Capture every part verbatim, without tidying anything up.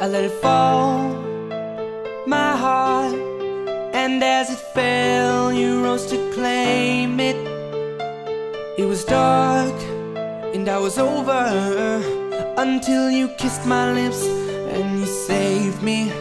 I let it fall, my heart, and as it fell, you rose to claim it. It was dark, and I was over, until you kissed my lips and you saved me.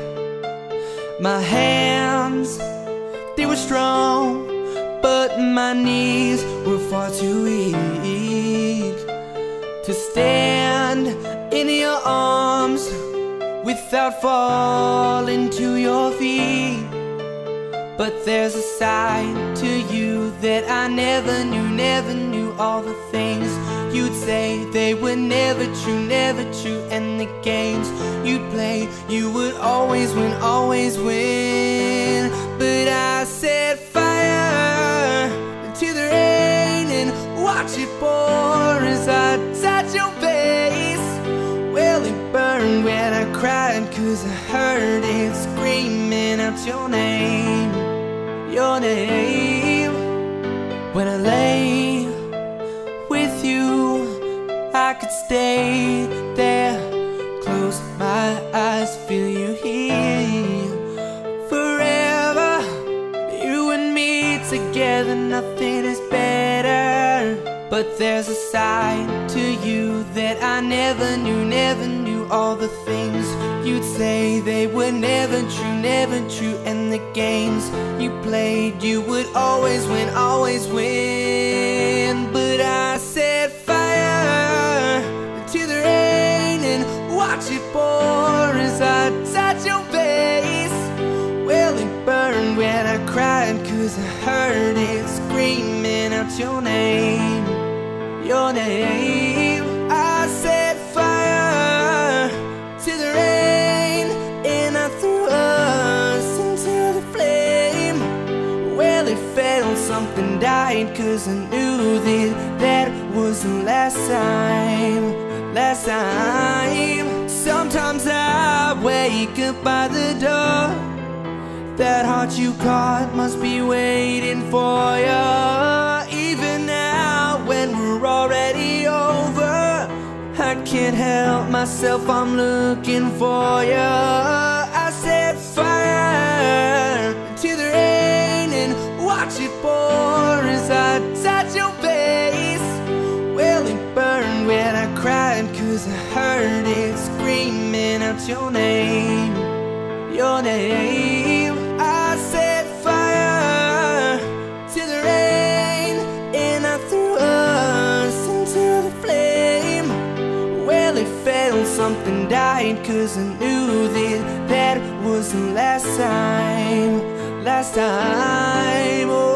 My hands, they were strong, but my knees were far too weak to stand in your arms without falling to your feet. But there's a side to you that I never knew, never knew. All the things you'd say, they were never true, never true. And the games you'd play, you would always win, always win. But I set fire to the rain and watch it pour as I touch your face. Well, it burned when I cried, cause I heard it screaming out your name, your name. When I lay with you, I could stay there, close my eyes, feel you here. Forever, you and me together, nothing is better. But there's a side to you that I never knew, never knew. All the things you'd say, they were never true, never true. And the games you played, you would always win, always win. But I set fire to the rain and watch it pour as I touch your face. Well, it burned when I cried, cause I heard it screaming out your name, your name. I set fire to the rain and I threw us into the flame. Well, it felt something died, cause I knew that that was the last time, last time. Sometimes I wake up by the door, that heart you caught must be waiting for you. Even now when we're already over, I can't help myself, I'm looking for you. I set fire to the rain and watch it pour as I touch your face. Well, it burned when I cried, cause I heard it screaming out your name, your name. I set fire to the rain and I threw us into the flame. Well, it felt something died, cause I knew that that was the last time, last time. Oh.